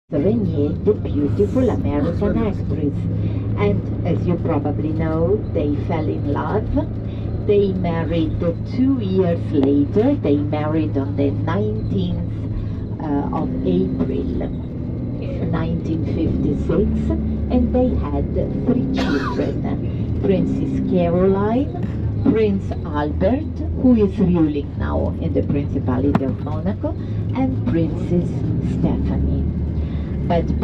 Renier, the beautiful American actress. And as you probably know, they fell in love. They married 2 years later. They married on the 19th of April 1956, and they had 3 children. Princess Caroline, Prince Albert, who is ruling now in the Principality of Monaco, and Princess Stephanie. But